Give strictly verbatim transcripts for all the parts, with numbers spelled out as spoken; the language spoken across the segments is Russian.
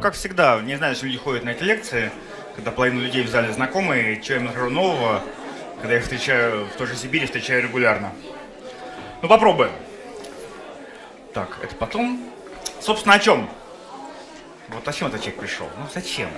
как всегда, не знаю, если люди ходят на эти лекции, когда половина людей в зале знакомые, чего им расскажу нового, когда я их встречаю в той же Сибири, встречаю регулярно. Ну, попробуем. Так, это потом. Собственно, о чем? Вот о чем этот человек пришел? Ну, зачем?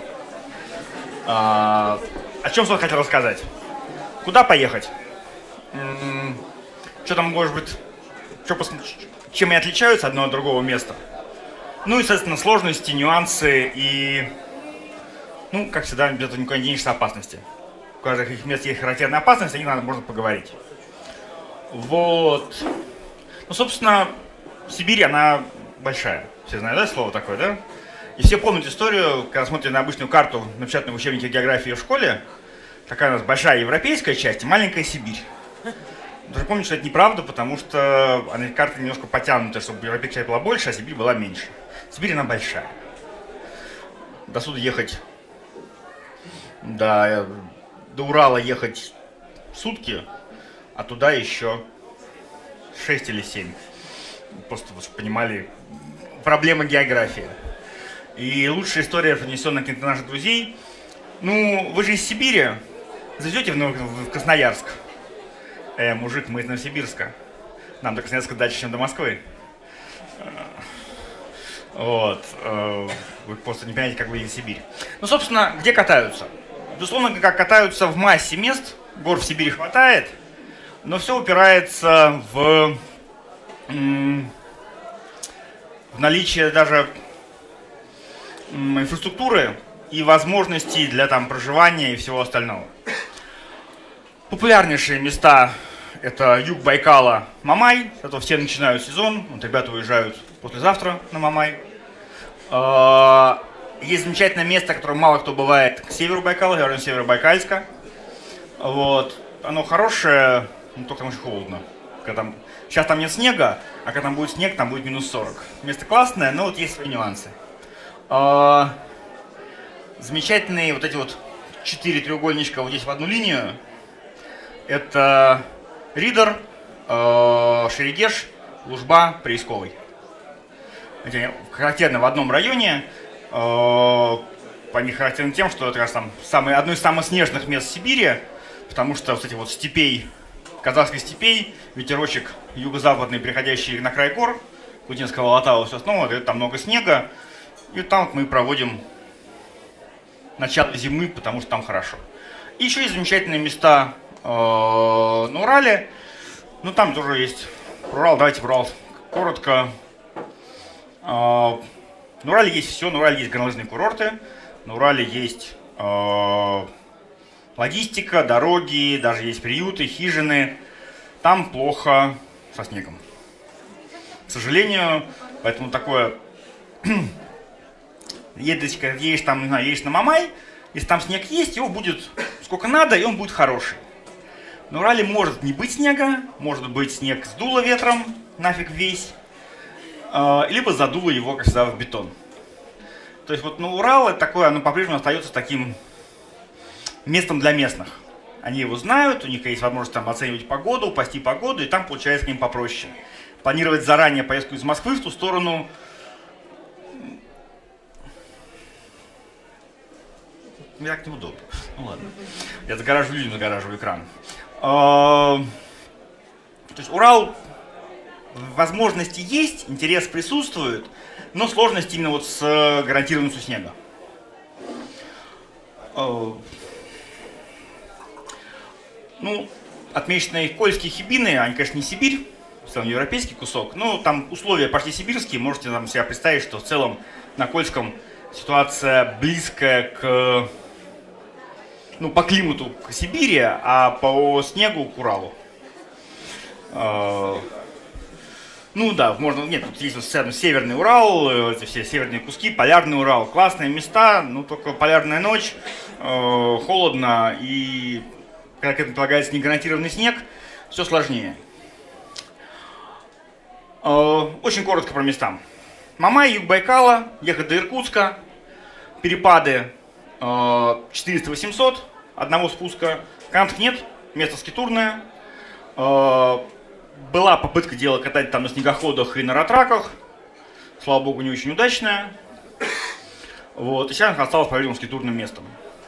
А, о чем он хотел рассказать? Куда поехать? М-м, что там, может быть, что пос... чем они отличаются одно от другого места? Ну, естественно, сложности, нюансы и, ну, как всегда, без этого никуда не денешься, опасности. У каждого их мест есть характерная опасность, о них надо, можно поговорить. Вот. Ну, собственно, Сибирь, она большая. Все знают, да, слово такое, да? И все помнят историю, когда смотрят на обычную карту, напечатанную в учебнике географии в школе. Такая у нас большая европейская часть и маленькая Сибирь. Даже помню, что это неправда, потому что она, карта немножко потянута, чтобы европейская часть была больше, а Сибирь была меньше. Сибирь, она большая. До сюда ехать, до, до Урала ехать сутки, а туда еще шесть или семь. Просто, чтобы понимали, проблема географии. И лучшая история, принесенная каких-то наших друзей. Ну, вы же из Сибири, зайдете в, в Красноярск. Э, мужик, мы из Новосибирска. Нам до Красноярска дальше, чем до Москвы. Вот. Вы просто не понимаете, как выглядит Сибирь. Ну, собственно, где катаются? Безусловно, как катаются в массе мест. Гор в Сибири хватает. Но все упирается в, в наличие даже инфраструктуры и возможностей для там проживания и всего остального. Популярнейшие места — это юг Байкала, Мамай. Это все начинают сезон. Вот ребята уезжают послезавтра на Мамай. Есть замечательное место, которое мало кто бывает, к северу Байкала, я район Северобайкальска. Вот. Оно хорошее, но только там очень холодно. Когда там... Сейчас там нет снега, а когда там будет снег, там будет минус сорок. Место классное, но вот есть свои нюансы. Замечательные вот эти вот четыре треугольничка вот здесь в одну линию. Это Ридер, Шерегеш, Лужба, Приисковый. Они характерны в одном районе. Они характерны тем, что это как раз там самый, одно из самых снежных мест Сибири, потому что, кстати, вот степей, казахских степей, ветерочек юго-западный, приходящий на край гор, Кутинского Алатау, все основное, дает там много снега. И там вот мы проводим начало зимы, потому что там хорошо. И еще есть замечательные места э, на Урале. Ну, там тоже есть Урал, давайте про Урал коротко. Э, на Урале есть все, на Урале есть горнолыжные курорты, на Урале есть э, логистика, дороги, даже есть приюты, хижины. Там плохо со снегом, к сожалению, поэтому такое... Едешь, едешь там, не знаю, едешь на Мамай, если там снег есть, его будет сколько надо, и он будет хороший. На Урале может не быть снега, может быть снег сдуло ветром, нафиг весь, э, либо задуло его, как всегда, в бетон. То есть вот, ну, Урал это такое, оно по-прежнему остается таким местом для местных. Они его знают, у них есть возможность там оценивать погоду, пасти погоду, и там получается с ним попроще. Планировать заранее поездку из Москвы в ту сторону... Мне так неудобно. Ну ладно. Я загораживаю людям, загораживаю экран. То есть Урал, возможности есть, интерес присутствует, но сложность именно вот с гарантированностью снега. Ну, отмеченные Кольские Хибины, они, конечно, не Сибирь, в целом европейский кусок, но там условия почти сибирские, можете там себе представить, что в целом на Кольском ситуация близкая к... Ну, по климату к Сибири, а по снегу к Уралу. Ну да, можно, нет, тут есть вот северный Урал, эти все северные куски, полярный Урал, классные места, но только полярная ночь, холодно, и когда к этому прилагается негарантированный снег, все сложнее. Очень коротко про места. Мамай, юг Байкала, ехать до Иркутска, перепады четыреста-восемьсот, одного спуска. Кант нет, место скитурное. Была попытка делать катать там на снегоходах и на ратраках. Слава богу, не очень удачная. Вот, и сейчас осталось, по-видимому, скитурным местом.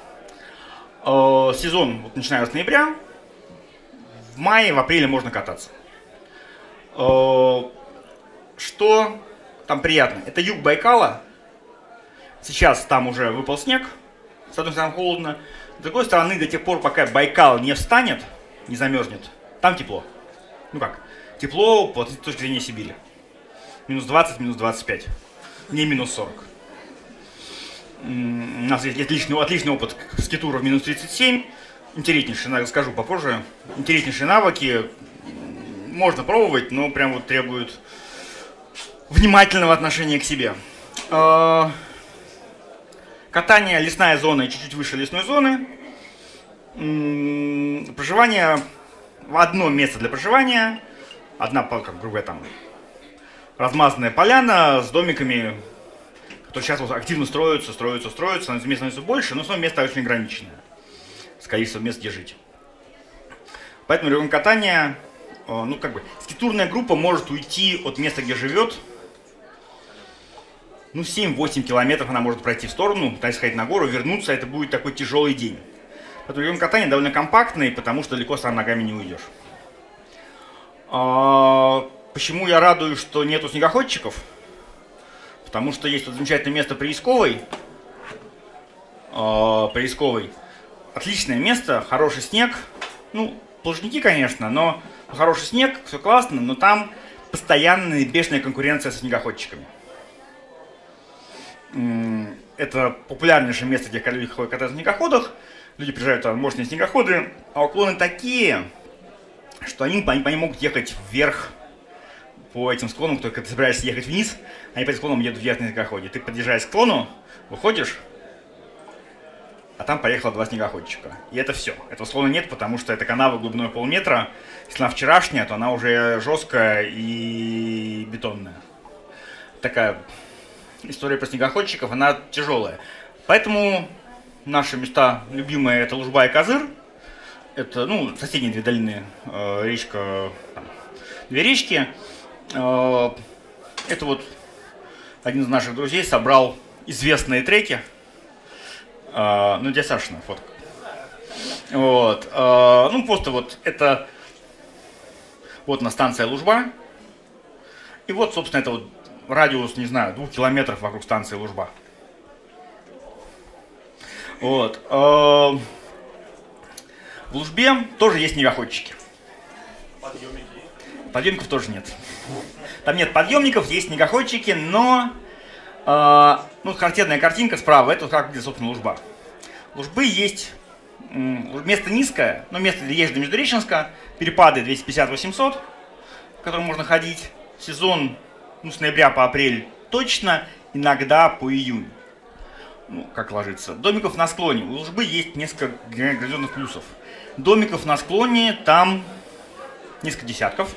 Э, сезон, вот, начиная с ноября, в мае, в апреле можно кататься. Э, что там приятно? Это юг Байкала. Сейчас там уже выпал снег, с одной стороны холодно, с другой стороны, до тех пор, пока Байкал не встанет, не замерзнет, там тепло. Ну как, тепло по точки зрения Сибири. Минус двадцать, минус двадцать пять, не минус сорок. У нас есть отличный, отличный опыт скитура в минус тридцать семь. Интереснейшие, расскажу попозже, интереснейшие навыки. Можно пробовать, но прям вот требуют внимательного отношения к себе. Катание, лесная зона и чуть-чуть выше лесной зоны. Проживание, в одно место для проживания. Одна, как грубо говоря, там размазанная поляна с домиками, которые сейчас вот активно строятся, строятся, строятся. Мест становится больше, но снова место очень ограниченное. С количеством мест, где жить. Поэтому регион катания, ну как бы, скитурная группа может уйти от места, где живет. Ну, семь-восемь километров она может пройти в сторону, пытаясь сходить на гору, вернуться, это будет такой тяжелый день. Поэтому регион катания довольно компактный, потому что далеко сам ногами не уйдешь. А, почему я радуюсь, что нету снегоходчиков? Потому что есть вот замечательное место Приисковой. А, Приисковой. Отличное место, хороший снег. Ну, плужники, конечно, но хороший снег, все классно, но там постоянная бешеная конкуренция со снегоходчиками. Это популярнейшее место, где люди катаются на снегоходах. Люди приезжают, там мощные снегоходы, а уклоны такие, что они, они, они могут ехать вверх по этим склонам. Только когда ты собираешься ехать вниз, они по этим склонам едут вверх на снегоходе. Ты подъезжаешь к склону, выходишь, а там поехало два снегоходчика. И это все. Этого склона нет, потому что эта канава глубиной полметра. Если она вчерашняя, то она уже жесткая и бетонная. Такая история про снегоходчиков, она тяжелая. Поэтому наши места любимые — это Лужба и Козыр. Это, ну, соседние две долины, э, речка, там, две речки. Э, это вот один из наших друзей собрал известные треки. Э, ну, где Сашина фотка. Вот. Э, ну, просто вот это вот на станция Лужба. И вот, собственно, это вот радиус, не знаю, двух километров вокруг станции Лужба. Вот. В Лужбе тоже есть снегоходчики. Подъемники? Подъемников тоже нет. Там нет подъемников, есть снегоходчики, но ну, характерная картинка справа, это как где, собственно, Лужба. В Лужбы есть место низкое, но место, где езжу до Междуреченска, перепады двести пятьдесят — восемьсот, в котором можно ходить. Сезон, ну, с ноября по апрель точно, иногда по июнь. Ну, как ложится. Домиков на склоне. У Лужбы есть несколько грандиозных плюсов. Домиков на склоне там несколько десятков.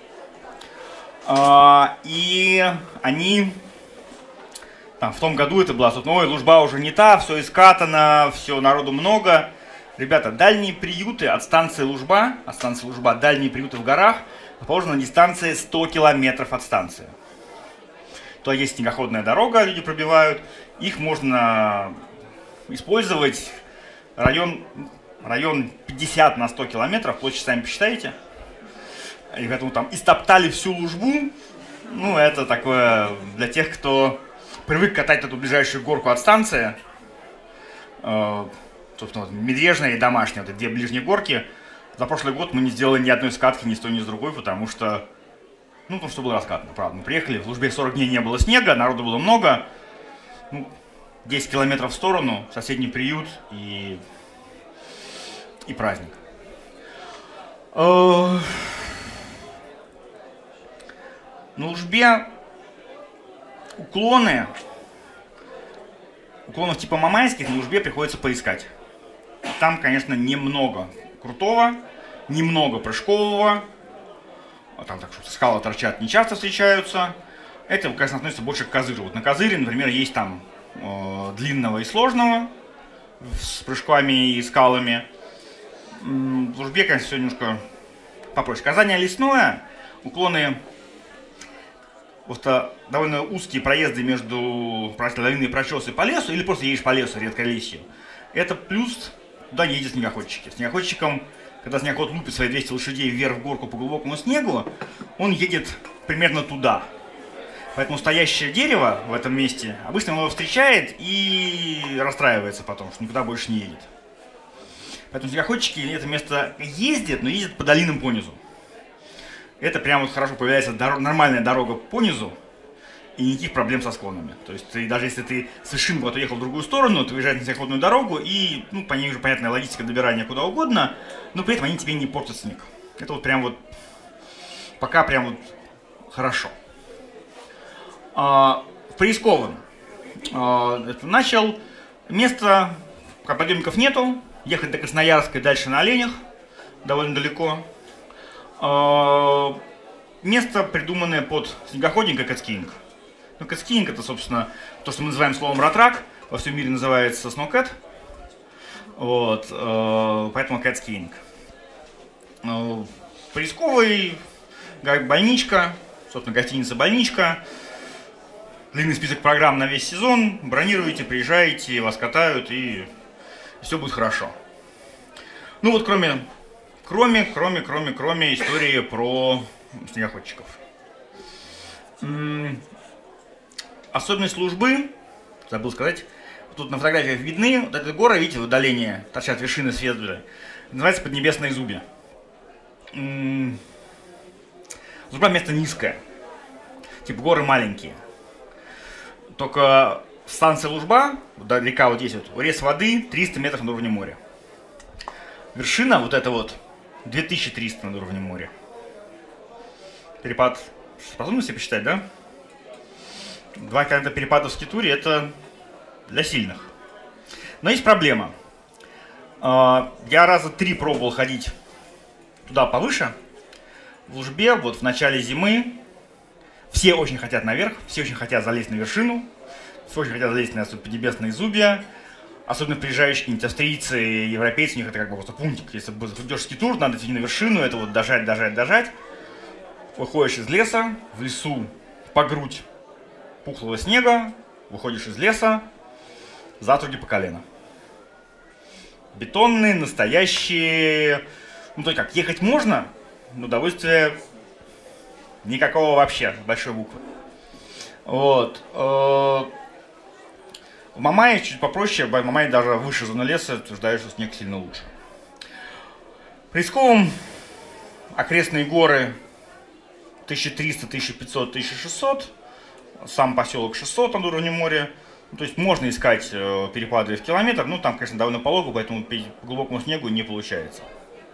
А, и они... Там, в том году это была, ой, Лужба уже не та, все искатано, все, народу много. Ребята, дальние приюты от станции Лужба, от станции Лужба, дальние приюты в горах, расположены на дистанции сто километров от станции. То есть снегоходная дорога, люди пробивают, их можно использовать район, район пятьдесят на сто километров, площадь сами посчитаете. И поэтому там истоптали всю Лужбу. Ну, это такое для тех, кто привык катать эту ближайшую горку от станции. Э, собственно, вот, Медвежная и Домашняя, это две ближние горки. За прошлый год мы не сделали ни одной скатки, ни с той, ни с другой, потому что... Ну, потому что было раскатано, правда. Мы приехали, в Лужбе сорок дней не было снега, народу было много. Ну, десять километров в сторону, соседний приют и, и праздник. На Лужбе уклоны, уклонов типа мамайских на Лужбе приходится поискать. Там, конечно, немного крутого, немного прыжкового. Там так что скалы торчат, не часто встречаются. Это, конечно, относится больше к Козыру. Вот на Козыре, например, есть там э, длинного и сложного с прыжками и скалами. В Лужбе, конечно, все немножко попроще. Казание лесное, уклоны просто довольно узкие проезды между лавинные прочесы по лесу, или просто едешь по лесу, редколесью. Это плюс, туда не ездят снегоходчики. Снегоходчикам, когда снегоход лупит свои двести лошадей вверх в горку по глубокому снегу, он едет примерно туда. Поэтому стоящее дерево в этом месте обычно его встречает и расстраивается потом, что никуда больше не едет. Поэтому снегоходчики это место ездят, но ездят по долинам понизу. Это прям вот хорошо появляется дор- нормальная дорога понизу и никаких проблем со склонами. То есть ты, даже если ты с вершины куда-то ехал в другую сторону, ты выезжаешь на снегоходную дорогу и ну, по ней уже понятная логистика добирания куда угодно, но при этом они тебе не портят снег. Это вот прям вот пока прям вот хорошо. А, в Приисковом а, это начал. Места, подъемников нету. Ехать до Красноярска и дальше на оленях. Довольно далеко. А, место, придуманное под снегоходник и кэтскиинг. Ну, кэтскиинг это, собственно, то, что мы называем словом ратрак. Во всем мире называется сноукэт. Вот, а, поэтому кэтскиинг. А, Приисковый, больничка. Собственно, гостиница «Больничка». Длинный список программ на весь сезон. Бронируете, приезжаете, вас катают, и все будет хорошо. Ну вот кроме, кроме, кроме, кроме, кроме истории про снегоходчиков. М-м- особенность службы, забыл сказать, тут на фотографиях видны, вот эта гора, видите, в удалении, торчат вершины Светлые, называется Поднебесные Зубья. М-м- служба место низкое, типа горы маленькие. Только станция Лужба, да, река вот здесь вот, урез воды триста метров над уровнем моря. Вершина вот эта вот две тысячи триста над уровнем моря. Перепад, способны себе посчитать, да? Два километра перепада в скитуре это для сильных. Но есть проблема. Я раза три пробовал ходить туда повыше. В Лужбе вот в начале зимы все очень хотят наверх, все очень хотят залезть на вершину, все очень хотят залезть на Поднебесные Зубья. Особенно приезжающие какие-нибудь австрийцы, европейцы, у них это как бы просто пунктик. Если идешь в скитур, надо идти на вершину, это вот дожать, дожать, дожать. Выходишь из леса, в лесу по грудь пухлого снега, выходишь из леса, затруги по колено. Бетонные, настоящие. Ну то есть как, ехать можно, но удовольствия никакого вообще, с большой буквы. Вот. В Мамае чуть попроще, в Мамае даже выше зоны леса, утверждаю, что снег сильно лучше. В Приисковом окрестные горы тысяча триста, тысяча пятьсот, тысяча шестьсот, сам поселок шестьсот над уровнем моря. Ну, то есть можно искать э, перепады в километр, ну там, конечно, довольно полого, поэтому по глубокому снегу не получается.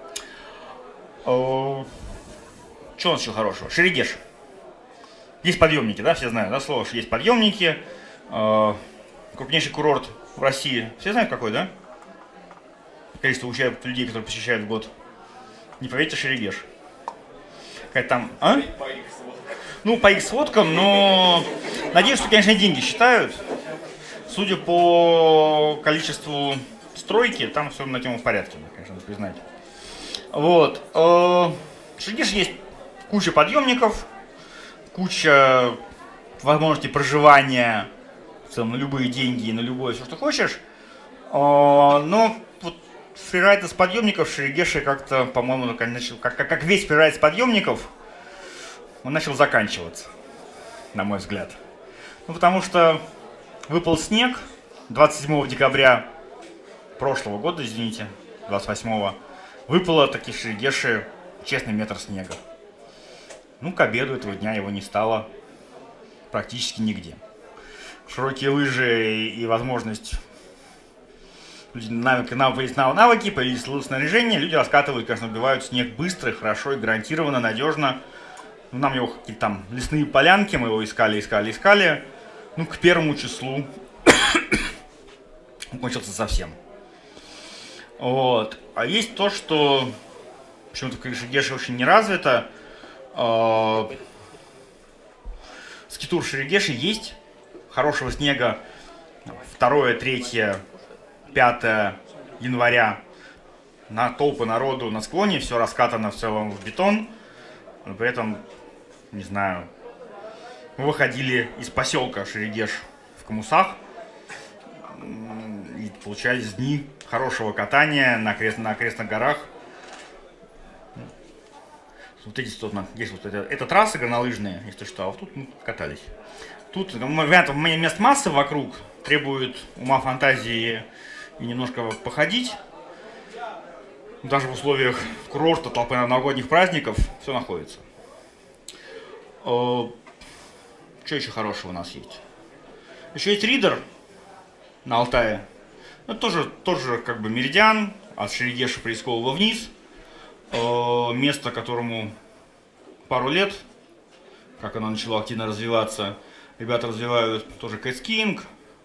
Э, что у нас еще хорошего? Шерегеш. Есть подъемники, да, все знают, да, слово, что есть подъемники. Э, крупнейший курорт в России. Все знают какой, да? Количество людей, которые посещают в год. Не поверьте, Шерегеш. Какая там, а? Ну, по их сводкам, но надеюсь, что, конечно, деньги считают. Судя по количеству стройки, там все на тему в порядке, конечно, надо признать. Вот. В Шерегеше есть куча подъемников, куча возможностей проживания, в целом, на любые деньги и на любое все, что хочешь. Но вот фрирайд из подъемников в Шерегеше как-то, по-моему, начал, как, как, как весь фрирайд из подъемников, он начал заканчиваться, на мой взгляд. Ну, потому что выпал снег двадцать седьмого декабря прошлого года, извините, двадцать восьмого, выпало таки в Шерегеше честный метр снега. Ну, к обеду этого дня его не стало практически нигде. Широкие лыжи и возможность навыки, навыки, навыки, появились снаряжение, люди раскатывают, конечно, убивают снег быстро, хорошо и гарантированно, надежно. Ну, нам его какие-то там лесные полянки, мы его искали, искали, искали. Ну, к первому числу кончился совсем. Вот. А есть то, что почему-то в Шерегеше очень не развито. Скитур в Шерегеше есть. Хорошего снега второе, третье, пятое января на толпы народу на склоне, все раскатано в целом в бетон, но при этом, не знаю, Мы выходили из поселка Шерегеш в Комусах. И получались дни хорошего катания на, окрест, на окрестных горах. Вот эти, вот, здесь вот это, это трассы горнолыжные, если что, а вот тут мы катались. Тут вариантов мест массы вокруг, требует ума, фантазии и немножко походить. Даже в условиях курорта, толпы новогодних праздников все находится. Что еще хорошего у нас есть? Еще есть Ридер на Алтае. Это тоже, тоже как бы меридиан от Шерегеша Приискового вниз. Место, которому пару лет, как оно начало активно развиваться. Ребята развивают тоже кэтскинг.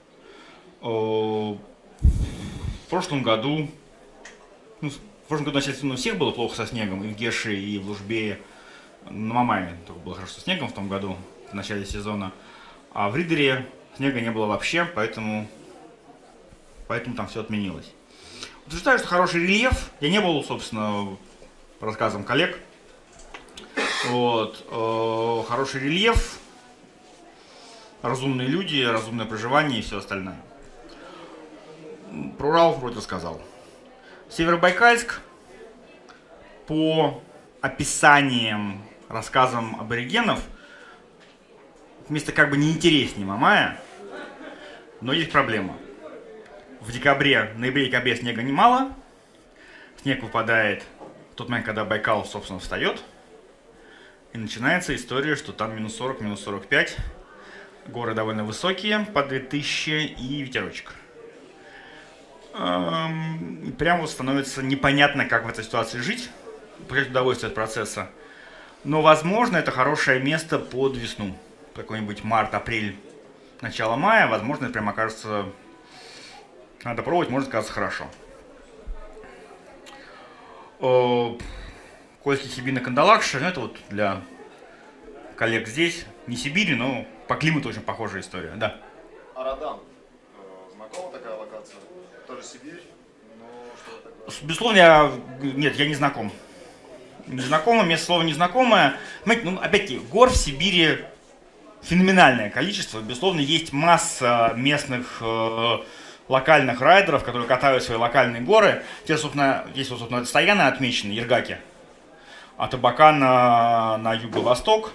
В прошлом году, ну, в прошлом году, естественно, у всех было плохо со снегом, и в Геше, и в Лужбе, на Мамае только было хорошо со снегом в том году, в начале сезона. А в Ридере снега не было вообще, поэтому, поэтому там все отменилось. Утверждаю, что хороший рельеф. Я не был, собственно, по рассказам коллег. Вот. Э, хороший рельеф, разумные люди, разумное проживание и все остальное. Про Урал вроде рассказал. Северобайкальск по описаниям, рассказам аборигенов место как бы неинтереснее Мамая, но есть проблема. В декабре, ноябре-декабре снега немало. Снег выпадает в тот момент, когда Байкал, собственно, встает. И начинается история, что там минус сорок, минус сорок пять. Горы довольно высокие, по две тысячи и ветерочек. И прямо вот становится непонятно, как в этой ситуации жить. Получать удовольствие от процесса. Но, возможно, это хорошее место под весну. Какой-нибудь март, апрель, начало мая. Возможно, это прямо окажется... Надо пробовать, может оказаться хорошо. Кольский, Хибина, Кандалакша. Ну, это вот для коллег здесь. Не Сибири, но по климату очень похожая история. Да. Арадан. Знакома такая локация? Тоже Сибирь, но что такое? Безусловно, я... Нет, я не знаком. Не знакомо, место слова незнакомое. Знаете, ну, опять-таки, гор в Сибири феноменальное количество. Безусловно, есть масса местных э, локальных райдеров, которые катают свои локальные горы. Те, собственно, есть, вот, собственно, Стояна отмечены, Ергаки. От Абакана на юго-восток.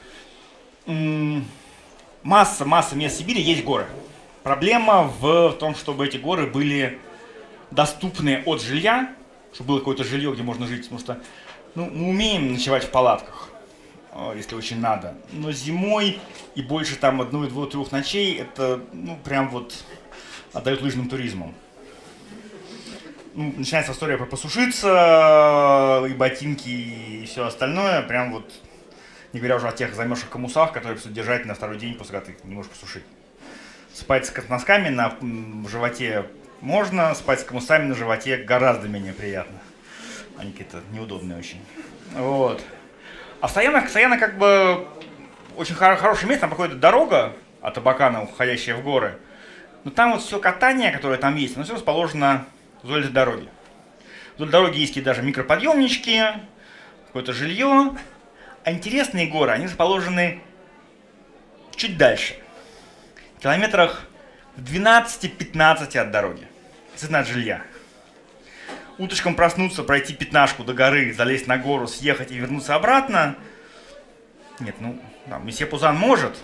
Масса, масса мест Сибири есть горы. Проблема в том, чтобы эти горы были доступны от жилья, чтобы было какое-то жилье, где можно жить, потому что ну, мы умеем ночевать в палатках, если очень надо, но зимой и больше там одной, двух, трех ночей это ну прям вот отдает лыжным туризмом. Ну, начинается история про посушиться, и ботинки, и все остальное, прям вот, не говоря уже о тех замерзших комусах, которые придется держать на второй день, после когда ты не можешь посушить. Спать с носками на животе можно, спать с комусами на животе гораздо менее приятно. Они какие-то неудобные очень. Вот. А в Стоянах, Стояна как бы очень хор- хорошее место, там проходит дорога от Абакана, уходящая в горы. Но там вот все катание, которое там есть, оно все расположено вдоль этой дороги. Вдоль дороги есть даже микроподъемнички, какое-то жилье. А интересные горы, они расположены чуть дальше. В километрах в двенадцати-пятнадцати от дороги. Цена от жилья. Уточкам проснуться, пройти пятнашку до горы, залезть на гору, съехать и вернуться обратно. Нет, ну, да, месье Пузан может.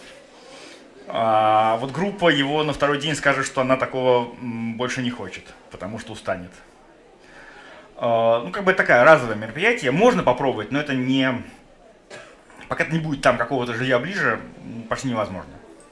А вот группа его на второй день скажет, что она такого больше не хочет, потому что устанет. А, ну, как бы такая разовое мероприятие. Можно попробовать, но это не... Пока не будет там какого-то жилья ближе, почти невозможно.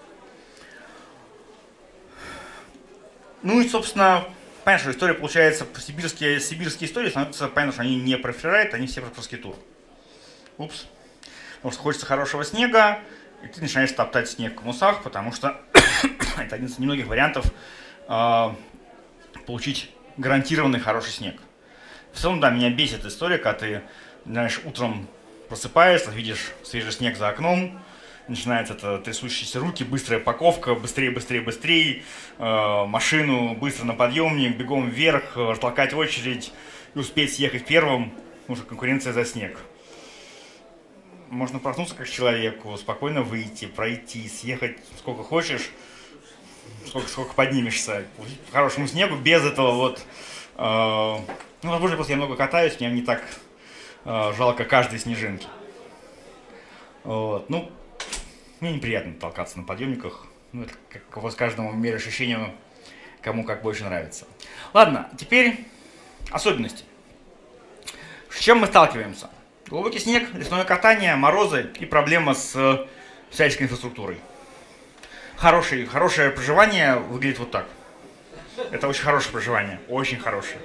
Ну и, собственно, понятно, что история получается, сибирские, сибирские истории становятся, понятно, что они не про фрирайд, они все про скитур. Упс. Потому что хочется хорошего снега, и ты начинаешь топтать снег в комусах, потому что это один из немногих вариантов э, получить гарантированный хороший снег. В целом, да, меня бесит история, когда ты, знаешь, утром просыпаешься, видишь свежий снег за окном, начинается это трясущиеся руки, быстрая паковка, быстрее, быстрее, быстрее, э, машину быстро на подъемник, бегом вверх, разлокать очередь и успеть съехать первым, потому что конкуренция за снег. можно проснуться как человеку, спокойно выйти, пройти, съехать сколько хочешь, сколько, сколько поднимешься, по хорошему снегу, без этого вот... Э, ну, возможно, просто я много катаюсь, мне не так э, жалко каждой снежинки. Вот, ну, мне неприятно толкаться на подъемниках. Ну, это как у вас каждому мере ощущению, кому как больше нравится. Ладно, теперь особенности. С чем мы сталкиваемся? Глубокий снег, лесное катание, морозы и проблема с всяческой инфраструктурой. Хорошее, хорошее проживание выглядит вот так. Это очень хорошее проживание, очень хорошее.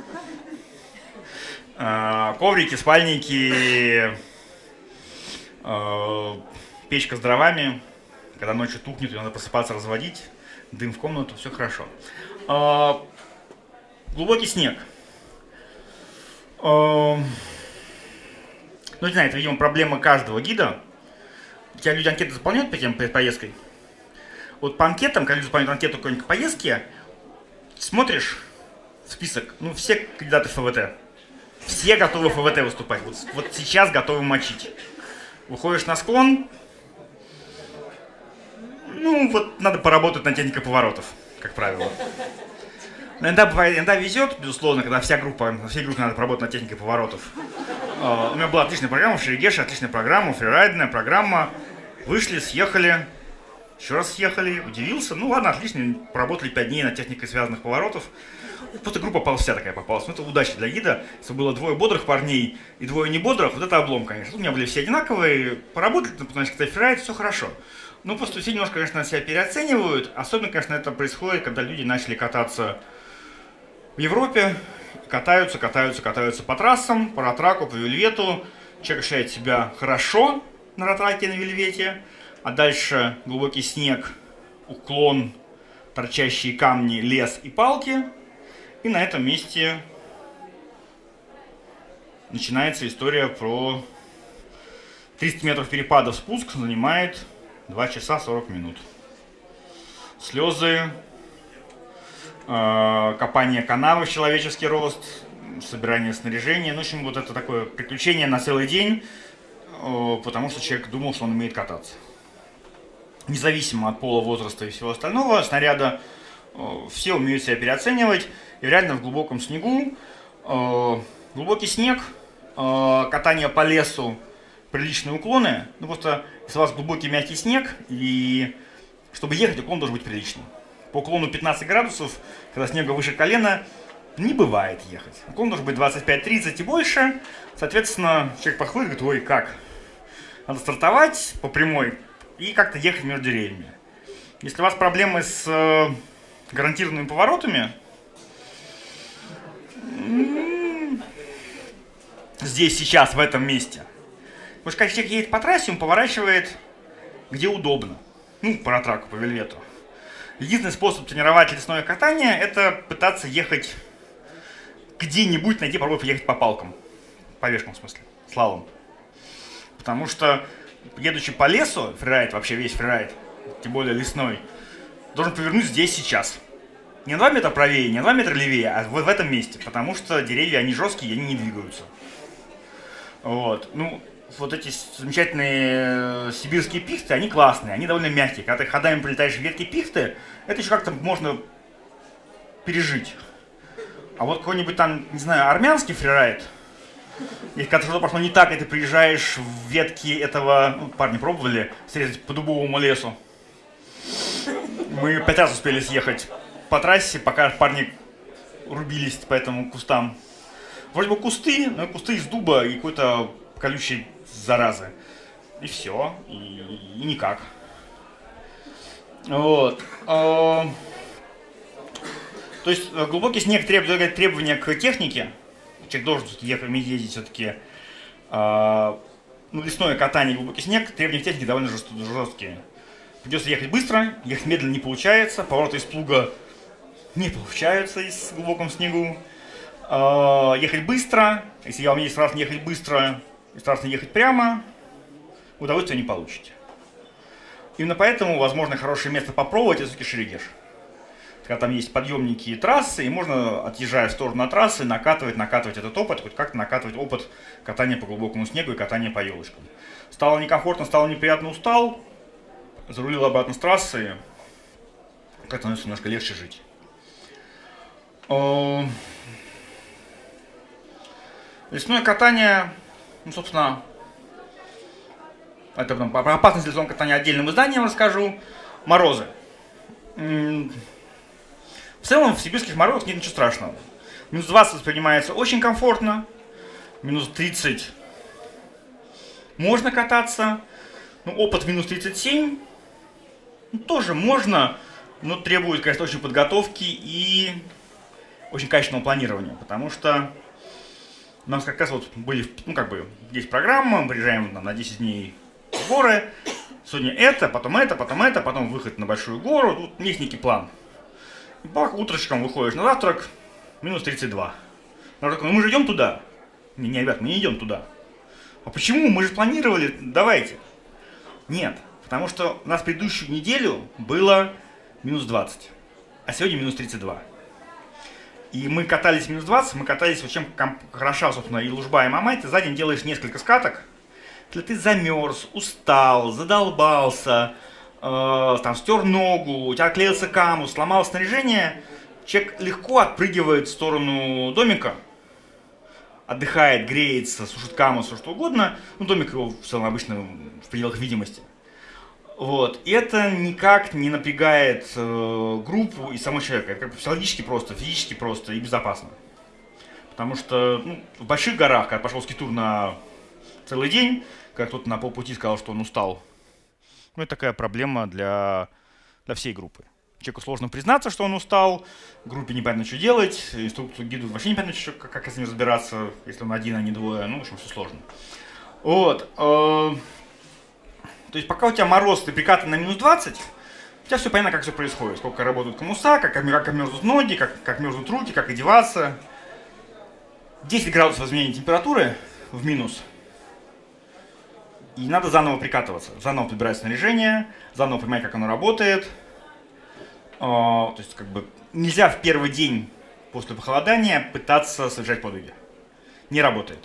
Э, коврики, спальники, э, печка с дровами. Когда ночью тухнет, и надо просыпаться, разводить, дым в комнату, все хорошо. Э, глубокий снег. Э, Ну, не знаю, это, видимо, проблема каждого гида. У тебя люди анкеты заполняют по тем перед поездкой? Вот по анкетам, когда люди заполняют анкету какой-нибудь поездки, смотришь список, ну, все кандидаты в ФВТ. Все готовы в ФВТ выступать. Вот, вот сейчас готовы мочить. Выходишь на склон, ну, вот надо поработать над техникой поворотов, как правило. Иногда, бывает, иногда везет, безусловно, когда вся группа, всей группе надо поработать над техникой поворотов. Uh, у меня была отличная программа в Шерегеше, отличная программа, фрирайдная программа. Вышли, съехали, еще раз съехали, удивился. Ну ладно, отлично, поработали пять дней над техникой связанных поворотов. Просто группа попалась, вся такая попалась. Ну это удача для гида. Если было двое бодрых парней и двое не бодрых, вот это облом, конечно. У меня были все одинаковые, поработали, значит, когда фрирайд, все хорошо. Ну просто все немножко, конечно, себя переоценивают. Особенно, конечно, это происходит, когда люди начали кататься в Европе. Катаются, катаются, катаются по трассам, по ратраку, по вельвету. Человек ощущает себя хорошо на ратраке, на вельвете. А дальше глубокий снег, уклон, торчащие камни, лес и палки. И на этом месте начинается история про триста метров перепада в спуск, занимает два часа сорок минут. Слезы, копание канавы в человеческий рост, собирание снаряжения. Ну, в общем, вот это такое приключение на целый день, потому что человек думал, что он умеет кататься. Независимо от пола, возраста и всего остального, снаряда, все умеют себя переоценивать. И реально в глубоком снегу, глубокий снег, катание по лесу, приличные уклоны. Ну, просто если у вас глубокий мягкий снег, и чтобы ехать, уклон должен быть приличный. По уклону пятнадцать градусов, когда снега выше колена, не бывает ехать. Уклон должен быть двадцать пять тридцать и больше. Соответственно, человек подходит и говорит: ой, как? Надо стартовать по прямой и как-то ехать между деревьями. Если у вас проблемы с э, гарантированными поворотами, здесь, сейчас, в этом месте. Потому что когда человек едет по трассе, он поворачивает где удобно. Ну, по ратраку, по вельвету. Единственный способ тренировать лесное катание — это пытаться ехать где-нибудь, найти, попробовать поехать по палкам. По вешкам, в смысле, слалом. Потому что, едучи по лесу, фрирайд, вообще весь фрирайд, тем более лесной, должен повернуть здесь, сейчас. Не на два метра правее, не на два метра левее, а вот в этом месте. Потому что деревья, они жесткие, они не двигаются. Вот, ну... Вот эти замечательные сибирские пихты, они классные, они довольно мягкие. Когда ты ходами прилетаешь в ветки пихты, это еще как-то можно пережить. А вот какой-нибудь там, не знаю, армянский фрирайд, и когда что-то пошло не так, и ты приезжаешь в ветки этого... Ну, парни пробовали срезать по дубовому лесу. Мы пять раз успели съехать по трассе, пока парни рубились по этим кустам. Вроде бы кусты, но кусты из дуба и какой-то колючей заразы. И все. И, и никак. Вот. То есть глубокий снег требует требования к технике. Человек должен ехать, ездить все-таки. Ну, лесное катание, глубокий снег, требования к технике довольно жесткие. Придется ехать быстро, ехать медленно не получается. Повороты из плуга не получаются в глубоком снегу. Ехать быстро. Если я умею страшно ехать быстро, и страшно ехать прямо, удовольствия не получите. Именно поэтому, возможно, хорошее место попробовать — это все-таки Шерегеш. когда там есть подъемники и трассы, и можно, отъезжая в сторону от трассы, накатывать, накатывать этот опыт, хоть как-то накатывать опыт катания по глубокому снегу и катания по елочкам. Стало некомфортно, стало неприятно, устал, зарулил обратно с трассы, как-то становится немножко легче жить. Лесное катание, ну, собственно, это потом про опасность лесного катания отдельным изданием расскажу. Морозы. В целом в сибирских морозах нет ничего страшного. Минус двадцать воспринимается очень комфортно. Минус тридцать можно кататься. Ну, опыт минус тридцать семь ну, тоже можно, но требует, конечно, очень подготовки и очень качественного планирования. Потому что у нас как раз вот были, ну как бы, есть программа, мы приезжаем там, на десять дней в горы. Сегодня это, потом это, потом это, потом выход на большую гору. Тут есть некий план. И бах, утречком выходишь на завтрак, минус тридцать два. Народ такой, ну мы же идем туда. Не, не, ребят, мы не идем туда. А почему? Мы же планировали, давайте. Нет, потому что у нас предыдущую неделю было минус двадцать, а сегодня минус тридцать два. И мы катались минус двадцать, мы катались, вот чем хороша, собственно, и Лужба, и Мамай, ты за день делаешь несколько скаток. Если ты замерз, устал, задолбался, э, там, стер ногу, у тебя отклеился камус, сломал снаряжение, человек легко отпрыгивает в сторону домика, отдыхает, греется, сушит камус, все что угодно. Ну, домик его в целом обычно в пределах видимости. Вот. И это никак не напрягает э, группу и самого человека. Это как бы психологически просто, физически просто и безопасно. Потому что ну, в больших горах, когда пошел ски-тур на целый день, как кто-то на полпути сказал, что он устал. Ну, это такая проблема для, для всей группы. Человеку сложно признаться, что он устал, группе непонятно, что делать, инструктору гиду вообще непонятно, что, как, как с ним разбираться, если он один, а не двое. Ну, в общем, все сложно. Вот. Э, то есть, пока у тебя мороз, ты прикатан на минус двадцать, у тебя все понятно, как все происходит. Сколько работают комуса, как, как мерзнут ноги, как, как мерзнут руки, как одеваться. десять градусов изменения температуры в минус. И надо заново прикатываться, заново подбирать снаряжение, заново понимать, как оно работает. То есть, как бы, нельзя в первый день после похолодания пытаться совершать подвиги. Не работает.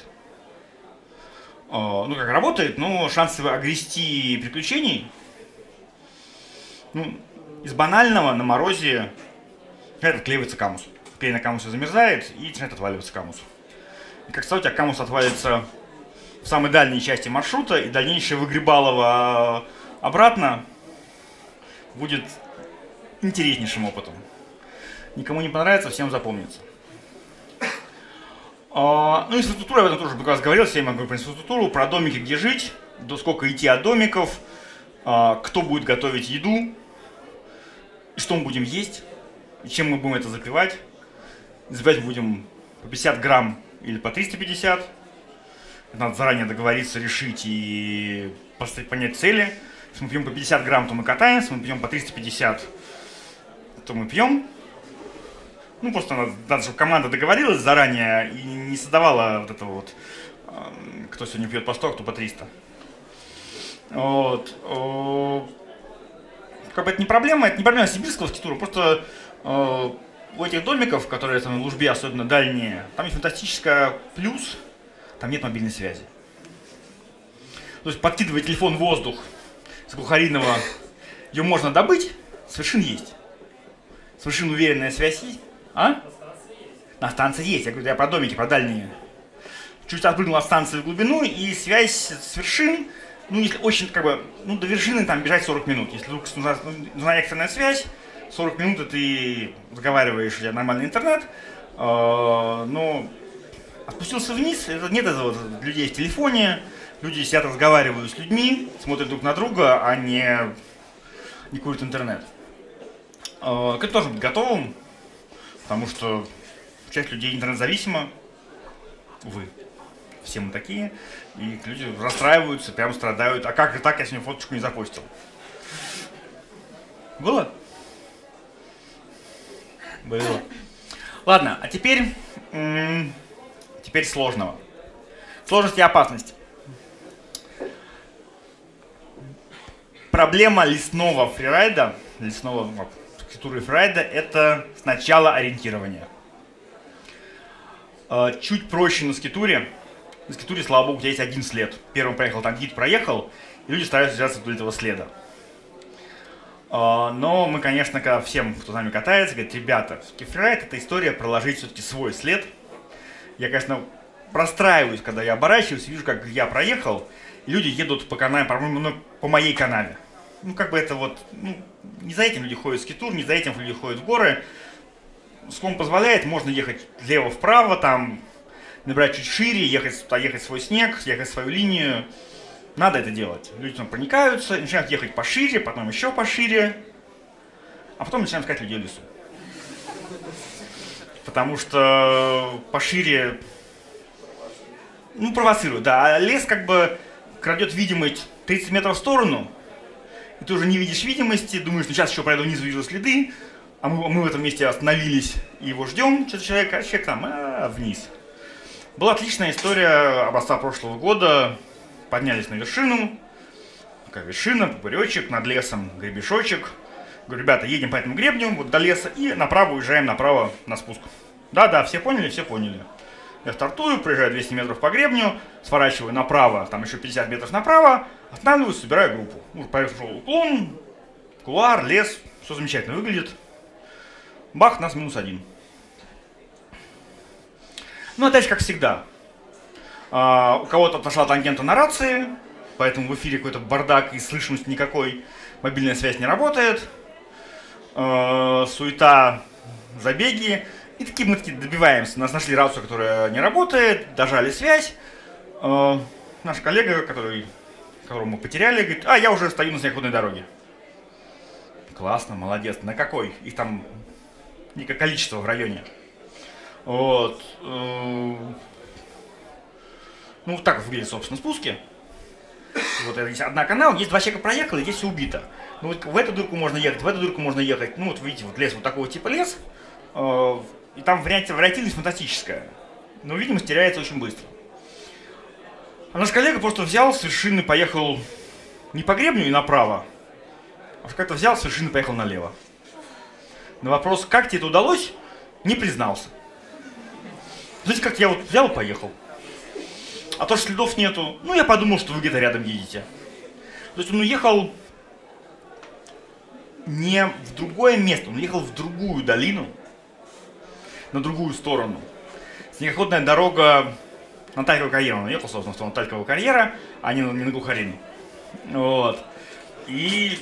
Ну, как работает, но шансы огрести приключений, ну, из банального на морозе начинает отклеиваться камус. Клей на камусе замерзает и начинает отваливаться камус. И как стало, у тебя камус отвалится в самой дальней части маршрута, и дальнейшее выгребалово обратно будет интереснейшим опытом. Никому не понравится, всем запомнится. А, ну, инфраструктура, я об этом тоже как раз говорил, все я могу про инфраструктуру, про домики, где жить, до сколько идти от домиков, а, кто будет готовить еду, и что мы будем есть, и чем мы будем это запивать. Запивать будем по пятьдесят грамм или по триста пятьдесят. Надо заранее договориться, решить и понять цели. Если мы пьем по пятьдесят грамм, то мы катаемся, мы пьем по триста пятьдесят, то мы пьем. Ну, просто надо, надо, чтобы команда договорилась заранее и не создавала вот этого вот, кто сегодня пьет по сто, кто по триста. Вот. Как бы это не проблема, это не проблема сибирского ски-тура, просто э, у этих домиков, которые там на Лужбе, особенно дальние, там есть фантастическая плюс, там нет мобильной связи. То есть подкидывая телефон в воздух с глухаридного, ее можно добыть, совершенно есть. Совершенно уверенная связь есть. А? На станции есть, я говорю, я про домики, про дальние. Чуть отпрыгнул от станции в глубину, и связь с вершин, ну, если очень, как бы, ну, до вершины там бежать сорок минут. Если вдруг нужна, нужна экстренная связь, сорок минут, и ты разговариваешь, у тебя нормальный интернет, э, но спустился вниз, это нет этого вот, людей в телефоне, люди сидят, разговаривают с людьми, смотрят друг на друга, а не, не курят интернет. Э, к этому тоже быть готовым, потому что часть людей интернет-зависима, увы. Все мы такие, и люди расстраиваются, прям страдают. А как же так, я сегодня фоточку не запостил? Было? Было. Ладно, а теперь, теперь сложного. Сложность и опасность. Проблема лесного фрирайда, лесного скитура и фрирайда — это сначала ориентирование. Чуть проще на скитуре. На скитуре, слава богу, у тебя есть один след. Первым проехал, там гид проехал, и люди стараются держаться вдоль этого следа. Но мы, конечно, когда всем, кто с нами катается, говорят: ребята, фрирайд — это история проложить все-таки свой след. Я, конечно, простраиваюсь, когда я оборачиваюсь, вижу, как я проехал, и люди едут по канаве, по-моему, ну, по моей канаве. Ну, как бы это вот, ну, не за этим люди ходят в скитур, не за этим люди ходят в горы. Склон позволяет, можно ехать влево-вправо, там, набирать чуть шире, ехать, ехать свой снег, ехать свою линию. Надо это делать. Люди там проникаются, начинают ехать пошире, потом еще пошире, а потом начинаем искать людей в лесу. Потому что пошире, ну, провоцирует, да, а лес как бы крадет видимость тридцать метров в сторону, и ты уже не видишь видимости, думаешь: ну сейчас еще пройду вниз, увижу следы, а мы, мы в этом месте остановились и его ждем, что-то человек, а человек там, а, вниз. Была отличная история образца прошлого года. Поднялись на вершину, такая вершина, пупыречек, над лесом гребешочек. Говорю: ребята, едем по этому гребню вот до леса и направо уезжаем направо на спуск. Да-да, все поняли, все поняли. Я стартую, проезжаю двести метров по гребню, сворачиваю направо, там еще пятьдесят метров направо, останавливаюсь, собираю группу. Уже пошел уклон, кулуар, лес, все замечательно выглядит. Бах, нас минус один. Ну, опять же, как всегда. Uh, у кого-то отошла тангента на рации, поэтому в эфире какой-то бардак и слышимости никакой, мобильная связь не работает, uh, суета, забеги, и такие мы таки добиваемся. Нас нашли рацию, которая не работает, дожали связь. Uh, наш коллега, который, которого мы потеряли, говорит: а, я уже стою на снегоходной дороге. Классно, молодец. На какой? Их там некое количество в районе. Вот. Uh, Ну, вот так выглядят, собственно, спуски. Вот есть одна канал, есть два человека проехали, здесь все убито. Ну, вот в эту дырку можно ехать, в эту дырку можно ехать. Ну, вот видите, вот лес вот такого типа лес. Э, и там вариативность фантастическая. Но видимость теряется очень быстро. А наш коллега просто взял с вершины, поехал не по гребню и направо, а как-то взял с вершины, поехал налево. На вопрос: как тебе это удалось, не признался. Знаете, как я вот взял и поехал. А то, что следов нету, ну, я подумал, что вы где-то рядом едете. То есть он уехал не в другое место, он уехал в другую долину, на другую сторону. Снегоходная дорога на Тальковую карьеру. Он уехал, собственно, в сторону Талькового карьера, а не, не на Глухарину. Вот. И...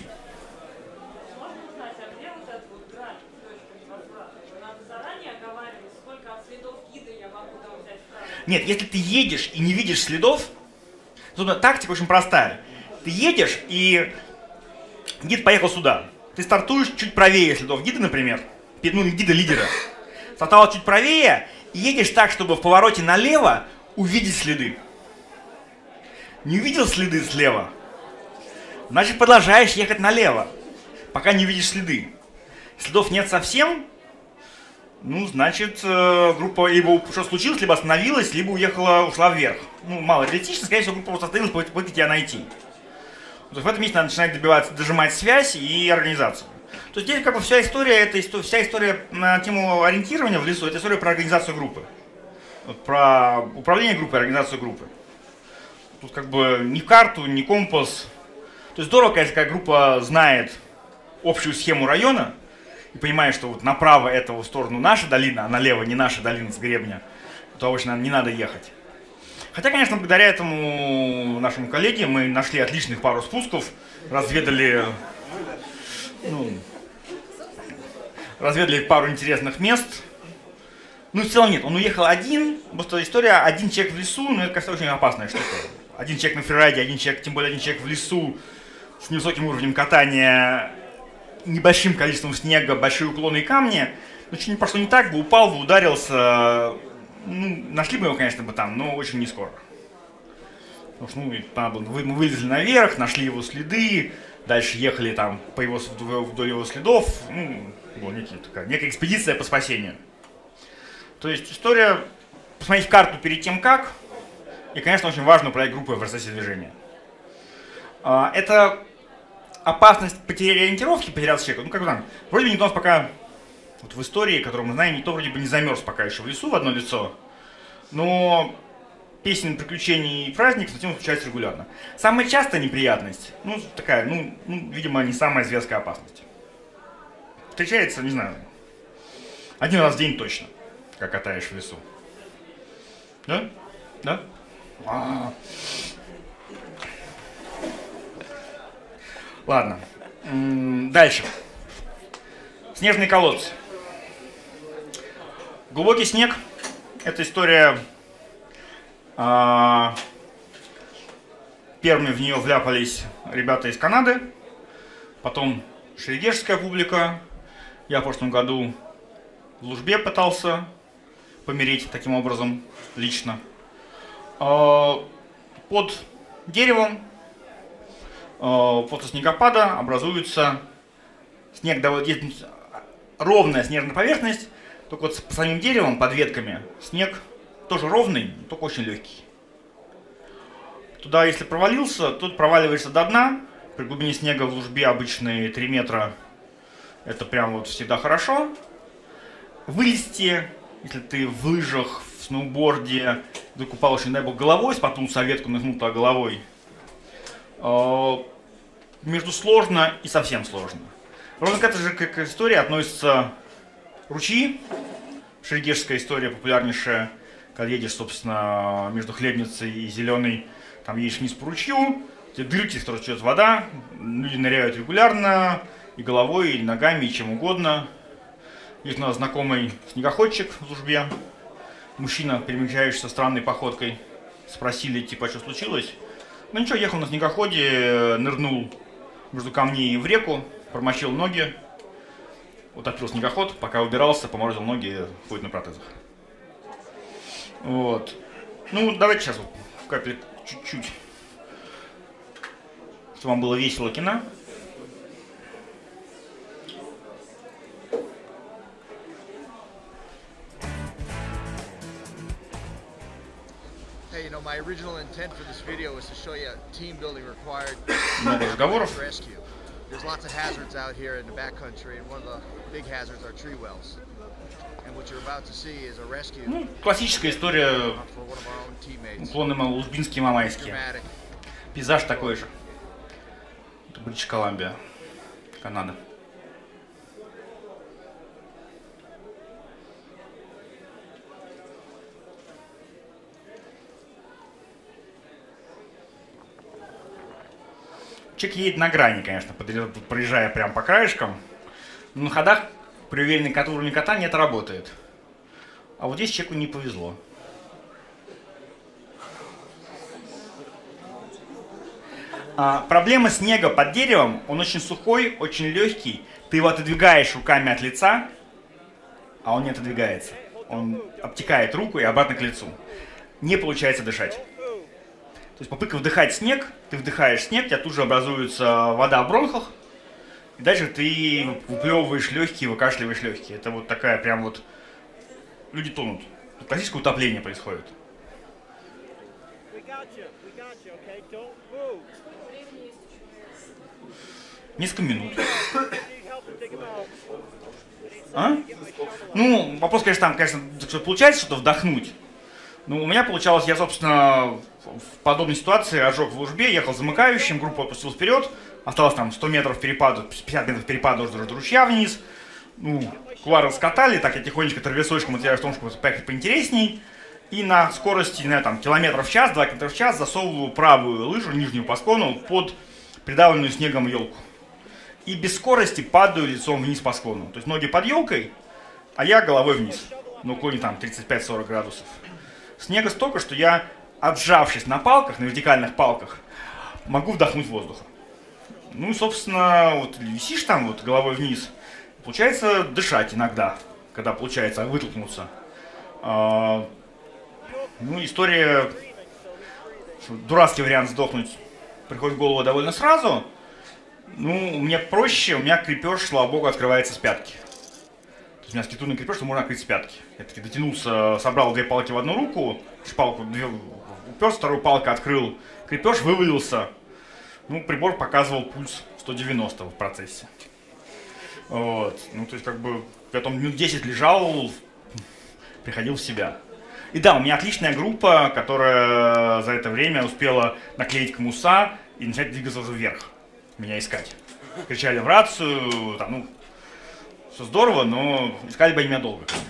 Нет, если ты едешь и не видишь следов, то тактика очень простая. Ты едешь, и гид поехал сюда. Ты стартуешь чуть правее следов гида, например, ну, гида-лидера. Стартовал чуть правее и едешь так, чтобы в повороте налево увидеть следы. Не увидел следы слева, значит, продолжаешь ехать налево, пока не видишь следы. Следов нет совсем. Ну, значит, группа либо что случилось, либо остановилась, либо уехала, ушла вверх. Ну, мало реалистично, скорее всего, группа просто остановилась, попытки тебя найти. То есть в этом месте надо начинать добиваться, дожимать связь и организацию. То есть здесь как бы вся история, это вся история на тему ориентирования в лесу, это история про организацию группы. Про управление группой, организацию группы. Тут как бы ни карту, ни компас. То есть здорово, конечно, когда группа знает общую схему района, и понимаешь, что вот направо это в сторону наша долина, а налево не наша долина с гребня, то обычно не надо ехать. Хотя, конечно, благодаря этому нашему коллеге мы нашли отличных пару спусков, разведали, ну, разведали пару интересных мест. Ну, в целом нет, он уехал один, просто история один человек в лесу, ну, это, кажется, очень опасная штука. Один человек на фрирайде, один человек, тем более один человек в лесу с невысоким уровнем катания, небольшим количеством снега, большие уклоны и камни, ну, что-нибудь пошло не так, бы упал, бы ударился, ну, нашли бы его, конечно, бы там, но очень не скоро. Потому что, ну, мы вылезли наверх, нашли его следы, дальше ехали там по его, вдоль его следов, ну, была некая, такая, некая экспедиция по спасению. То есть история, посмотреть карту перед тем как, и, конечно, очень важно управлять группой в процессе движения. Это опасность потери ориентировки, потеряться человека, ну как бы там, вроде бы никто у нас пока, вот в истории, которую мы знаем, никто вроде бы не замерз пока еще в лесу в одно лицо, но песен, приключений и праздников с этим случается регулярно. Самая частая неприятность, ну такая, ну, ну видимо, не самая зверская опасность. Встречается, не знаю, один раз в день точно, как катаешь в лесу. Да? Да? А-а-а. Ладно. Дальше. Снежные колодцы. Глубокий снег. Это история... А, первыми в нее вляпались ребята из Канады. Потом шерегешская публика. Я в прошлом году в Лужбе пытался помереть таким образом лично. А, под деревом после снегопада образуется снег, ровная снежная поверхность, только вот с самим деревом, под ветками, снег тоже ровный, только очень легкий. Туда, если провалился, тут проваливаешься до дна. При глубине снега в Лужбе обычные три метра, это прям вот всегда хорошо. Вылезти, если ты в лыжах, в сноуборде, закупал очень, дай бог, головой, споткнулся о ветку, нахнул туда головой, между сложно и совсем сложно. Ровно к этой же как истории относятся ручьи. Шерегешская история популярнейшая, когда едешь, собственно, между Хлебницей и Зеленой, там едешь вниз по ручью, где дырки, в которых течет вода, люди ныряют регулярно, и головой, и ногами, и чем угодно. Есть у нас знакомый снегоходчик в Лужбе, мужчина, перемещающийся странной походкой. Спросили, типа, что случилось? Ну ничего, ехал на снегоходе, нырнул между камней в реку, промочил ноги, утопил снегоход, пока убирался, поморозил ноги, ходит на протезах. Вот. Ну, давайте сейчас вот капель чуть-чуть, чтобы вам было весело кино. Hey, you know, my original intent for this video was to show you team building required Много разговоров. rescue. There's lots of hazards out here in the backcountry, and one of the big hazards are tree wells. And what you're about to see is a rescue Ну, классическая история, for one of our own teammates. уклоны лужбинские, мамайские. Dramatic. Пейзаж такой же. Это Бритиш Колумбия, Канада. Человек едет на грани, конечно, проезжая прям по краешкам. Но на ходах при уверенной уровне катания это работает. А вот здесь человеку не повезло. А, проблема снега под деревом, он очень сухой, очень легкий. Ты его отодвигаешь руками от лица, а он не отодвигается. Он обтекает руку и обратно к лицу. Не получается дышать. То есть попытка вдыхать снег, ты вдыхаешь снег, у тебя тут же образуется вода в бронхах, и дальше ты выплевываешь легкие, выкашливаешь легкие. Это вот такая прям вот... Люди тонут. Тут классическое утопление происходит. Несколько минут. А? Ну, вопрос, конечно, там, конечно, получается что-то вдохнуть. Ну, у меня получалось, я, собственно, в подобной ситуации ожог в Лужбе, ехал замыкающим, группа опустилась вперед, осталось там сто метров перепада, пятьдесят метров перепада до ручья вниз. Ну, кулары раскатали, так я тихонечко травесочком отъезжаю в том, чтобы поехать поинтересней. И на скорости, не знаю, там, километров в час, два километра в час засовываю правую лыжу, нижнюю по склону, под придавленную снегом елку. И без скорости падаю лицом вниз по склону. То есть ноги под елкой, а я головой вниз. На уклоне там тридцать пять сорок градусов. Снега столько, что я, отжавшись на палках, на вертикальных палках, могу вдохнуть воздуха. Ну и, собственно, вот висишь там вот головой вниз, получается дышать иногда, когда получается вытолкнуться. А, ну, история, дурацкий вариант сдохнуть приходит в голову довольно сразу. Ну, мне проще, у меня крепеж, слава богу, открывается с пятки. То есть у меня скитурный крепеж, что можно открыть с пятки. Я таки дотянулся, собрал две палки в одну руку, палку две, уперся, вторую палку открыл, крепеж вывалился. Ну, прибор показывал пульс сто девяносто в процессе. Вот. Ну, то есть, как бы, я там минут десять лежал, приходил в себя. И да, у меня отличная группа, которая за это время успела наклеить комуса и начать двигаться уже вверх, меня искать. Кричали в рацию, там, ну, все здорово, но искали бы меня долго, конечно.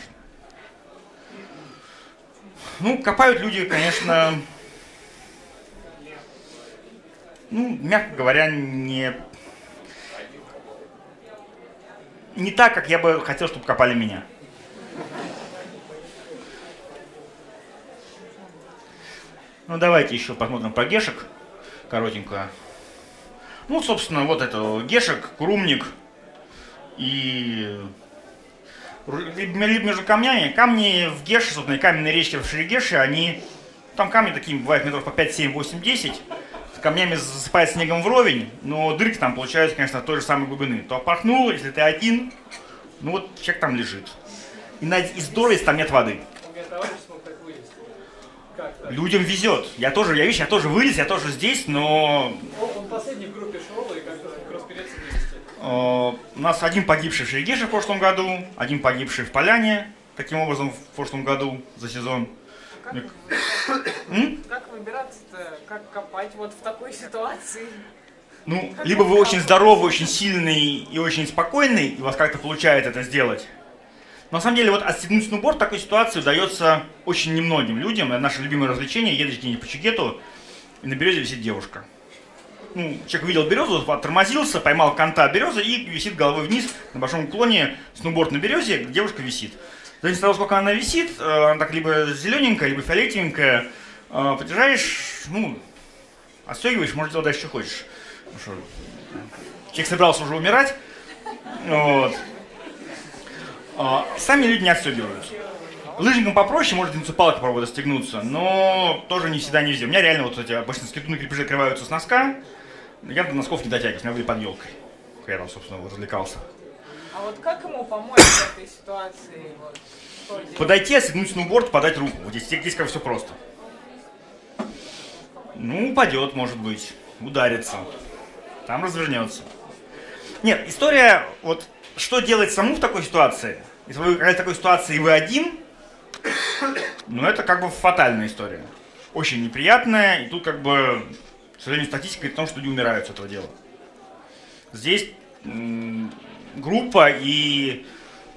Ну, копают люди, конечно, ну, мягко говоря, не, не так, как я бы хотел, чтобы копали меня. Ну, давайте еще посмотрим про гешек коротенько. Ну, собственно, вот это гешек, курумник и либо между камнями. Камни в Геше, собственно, и каменные речки в Шерегеше, они, там камни такие бывают метров по пять, семь, восемь, десять. С камнями засыпает снегом вровень, но дырки там получаются, конечно, той же самой глубины. То опорхнул, если ты один, ну вот человек там лежит. И, на, и здорово, если там нет воды. Людям везет. Я тоже, я видишь, я тоже вылез, я тоже здесь, но... Он последний в группе шел и как-то разберется вместе. У нас один погибший в Шерегеше в прошлом году, один погибший в Поляне, таким образом, в прошлом году за сезон. Как, Мне... выбираться? Как выбираться-то? Как копать вот в такой ситуации? Ну, либо вы очень здоровый, очень сильный и очень спокойный, и у вас как-то получается это сделать. Но на самом деле, вот отстегнуть сноуборд в такой ситуации удается очень немногим людям. Это наше любимое развлечение. Едете где-нибудь по Чигету, и на березе висит девушка. Ну, человек увидел березу, тормозился, поймал конта березы и висит головой вниз на большом уклоне, сноуборд на березе, девушка висит. Зависит от того, сколько она висит, она так либо зелененькая, либо фиолетовенькая. Подъезжаешь, ну, отстегиваешь, может делать дальше, что хочешь. Что, человек собрался уже умирать. Вот. Сами люди не отстегиваются. Лыжникам попроще, может единицу палки попробовать отстегнуться, но тоже не всегда не везде. У меня реально вот эти обычно скитуны крепежи открываются с носка. Я до носков не дотягиваюсь, у меня были под елкой. Я там, собственно, вот развлекался. А вот как ему помочь в этой ситуации? Вот, что делать? Подойти, отстегнуть сноуборд, подать руку. Вот здесь, здесь как все просто. Ну, упадет, может быть, ударится. Там развернется. Нет, история, вот, что делать самому в такой ситуации? Если вы в такой ситуации и вы один, ну, это как бы фатальная история. Очень неприятная, и тут как бы, к сожалению, статистика говорит о том, что люди умирают с этого дела. Здесь м- группа и...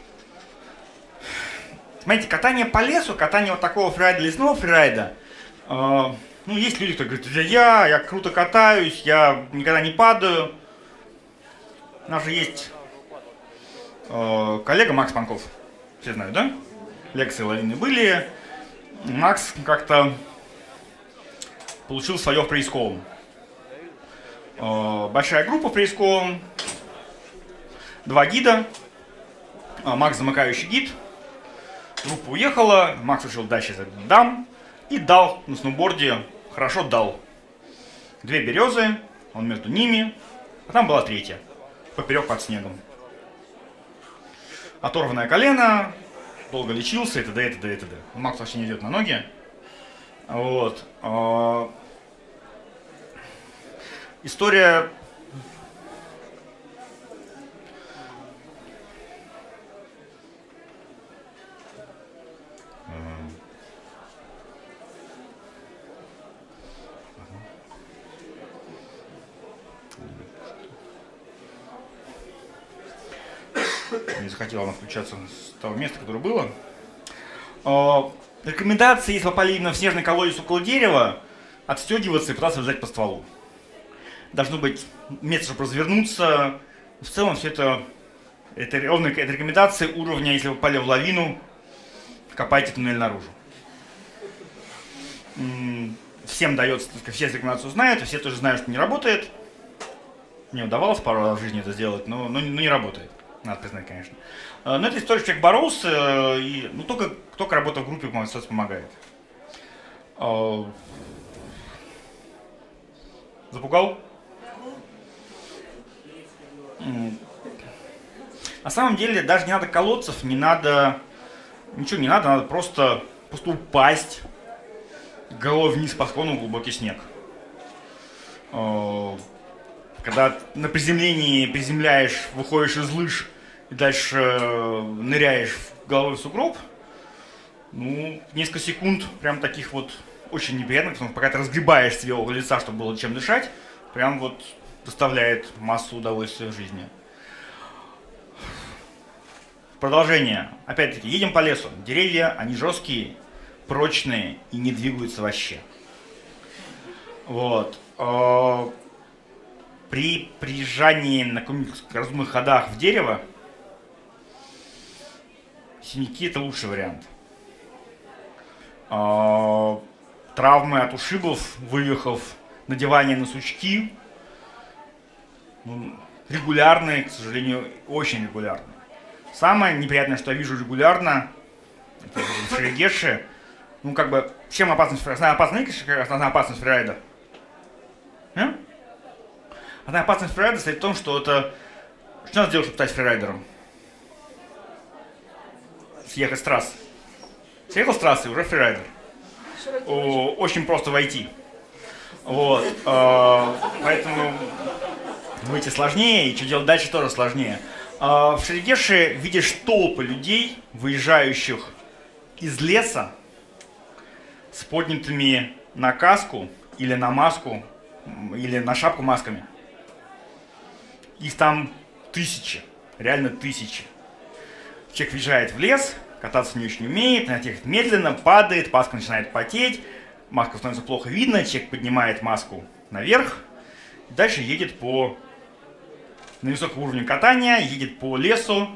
Смотрите, катание по лесу, катание вот такого фрирайда, лесного фрирайда, э, ну, есть люди, кто говорит, я, я круто катаюсь, я никогда не падаю. У нас же есть э, коллега Макс Панков, все знают, да? Лекции лавины были. Макс как-то получил свое в преисковом. Э, большая группа в преисковом, два гида, э, Макс замыкающий гид. Группа уехала, Макс решил дальше дам и дал на сноуборде, хорошо дал. Две березы, он между ними, а там была третья, поперек под снегом. Оторванное колено, долго лечился, и т.д. и т.д. и т.д. Макс вообще не идет на ноги. Вот. История... Не захотела она включаться с того места, которое было. Э, рекомендации, если попали именно в снежный колодец около дерева, отстегиваться и пытаться взять по стволу. Должно быть место, чтобы развернуться. В целом все это, это ровно это рекомендации уровня, если вы попали в лавину, копайте туннель наружу. Всем дается, все рекомендации знают, все тоже знают, что не работает. Мне удавалось пару раз в жизни это сделать, но, но, но не работает. Надо признать, конечно. Но эта история, человек боролся, и ну, только, только работа в группе помогает. Запугал? На самом деле, даже не надо колодцев, не надо... Ничего не надо, надо просто, просто упасть головой вниз по склону в глубокий снег. когда на приземлении приземляешь, выходишь из лыж и дальше э, ныряешь головой в сугроб, ну, несколько секунд прям таких вот очень неприятных, потому что пока ты разгребаешь себе около лица, чтобы было чем дышать, прям вот доставляет массу удовольствия в жизни. Продолжение. Опять-таки, едем по лесу. Деревья, они жесткие, прочные и не двигаются вообще. Вот. При приезжании на каких-нибудь разумных ходах в дерево, синяки — это лучший вариант. Травмы от ушибов, вывихов, надевание на сучки, ну, регулярные, к сожалению, очень регулярные. Самое неприятное, что я вижу регулярно, это в Шерегеше, ну как бы, чем опасность фрирайда? Основная опасность, основная опасность фрирайда? А? Основная опасность фрирайда состоит в том, что это... Что надо сделать, чтобы стать фрирайдером? Съехать с трассы. Съехал с трассы, уже фрирайдер. О, очень просто войти. Вот. Э, поэтому выйти сложнее, и что делать дальше тоже сложнее. Э, в Шерегеше видишь толпы людей, выезжающих из леса с поднятыми на каску или на маску, или на шапку масками. Их там тысячи, реально тысячи. Человек въезжает в лес, кататься не очень умеет, на тех медленно падает, маска начинает потеть, маска становится плохо видно, человек поднимает маску наверх, дальше едет по на высоком уровне катания, едет по лесу.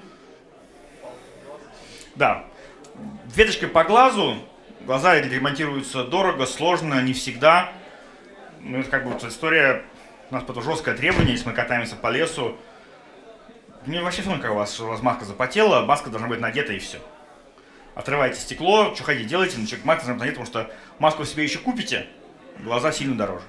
Да, веточкой по глазу, глаза ремонтируются дорого, сложно, не всегда. Ну, это как бы вот история, у нас потом жесткое требование, если мы катаемся по лесу. Мне вообще все равно, как у вас, что у вас маска запотела, маска должна быть надета и все. Отрывайте стекло, что хотите делайте, но человек маска должна быть надета, потому что маску себе еще купите, глаза сильно дороже.